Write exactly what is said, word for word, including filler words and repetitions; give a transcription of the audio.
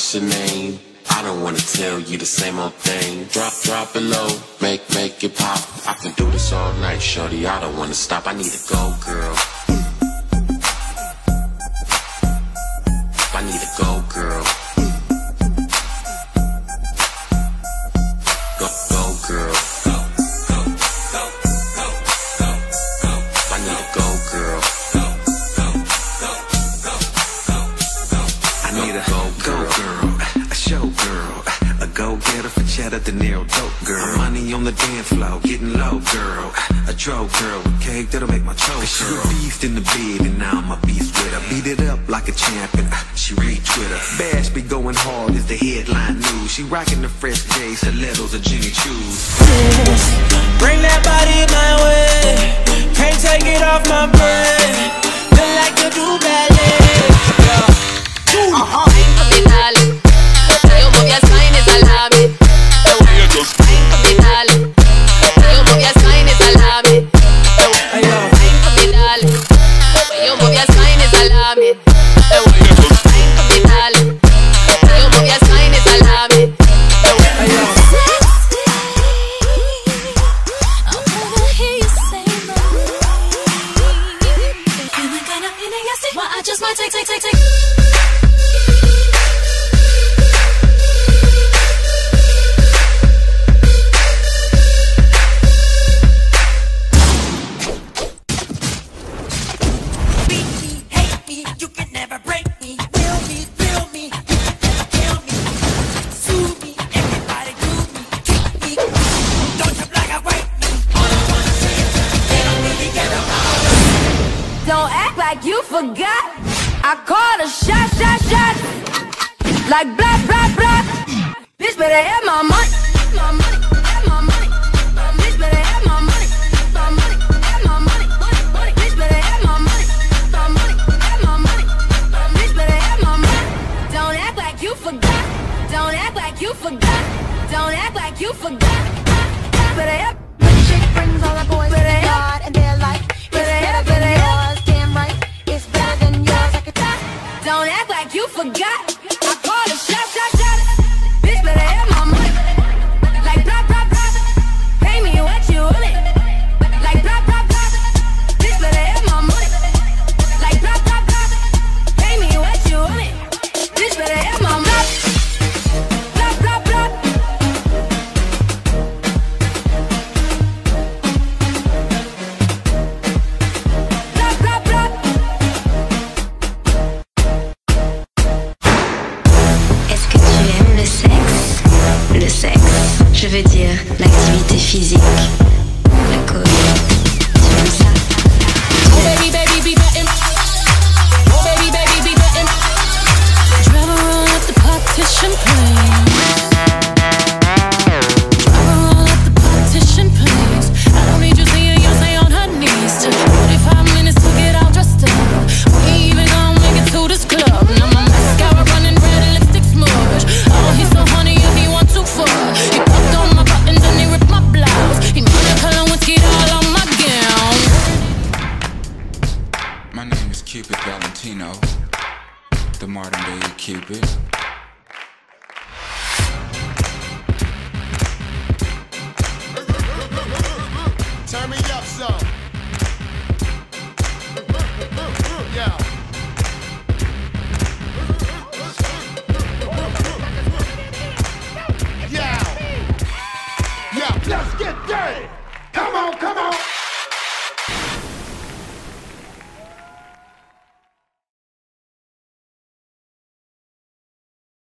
what's your name? I don't wanna tell you the same old thing. Drop, drop it low, make, make it pop. I can do this all night, shorty, I don't wanna stop. I need a go, girl. I need a go, girl. Go, go, girl. Go, go, go, go, go, go. I need a go, girl. Go, go, go, go, go, go. I need a go, girl. A show girl, a go-getter for cheddar, De Niro dope girl. Money on the dance floor, getting low girl. A dro girl with cake that'll make my choke girl. She a beast in the bed and now I'm a beast with her. Beat it up like a champion, she retweet her. Bash be going hard is the headline news. She rocking the fresh J, stilettos or Jimmy Choos. Bring that body my way, can't take it off my brain. Feel like you do ballet. Uh-huh. I just might take, take, take, take. Beat me, hate me, you can never break me. Will me, thrill me, you can never kill me. Sue me, everybody do me, kick me. Don't you like I wait me. All I wanna say is get on me, get on me. Don't act like you forgot. I called a shot, shot, shot. Like blah, blah, blah. Bitch better have my money. My money, have my money. Bitch better have my money. My money, have my money. Money, bitch better have my money. My money, have my money. Bitch better have my money. Don't act like you forgot. Don't act like you forgot. Don't act like you forgot. Better have. The chick brings all the boys to God and their life. It's better than yours, damn right. It's better than yours. I could die. Don't act like you forgot. I called a shot, shot, shot. Bitch better have my money. Like blah, blah, blah. Pay me what you want it. Like blah, blah, blah. Bitch better have my money. Like blah, blah, blah. Pay me what you want it. Bitch better have my money. Blah, blah, blah. Blah, blah, blah. Est-ce que tu aimes le sexe? Le sexe, je veux dire l'activité physique. D'accord. Tu aimes ça? Oh baby, baby, be betting. Oh baby, baby, be betting. Drive around at the partition place. Drive around at the partition place. I don't need you seeing you stay on her knees. Took forty-five minutes to get all dressed up. We even gonna make it to this club. Now my mascara running red and lipstick smudge. Oh, he's so honey if he wants to fuck. He popped on my buttons and he ripped my blouse. He Monica Lewinsky all on my gown. My name is Cupid Valentino, the modern day Cupid. Turn me up some. Yeah. Yeah. Yeah. Let's get dirty. Come on, come on.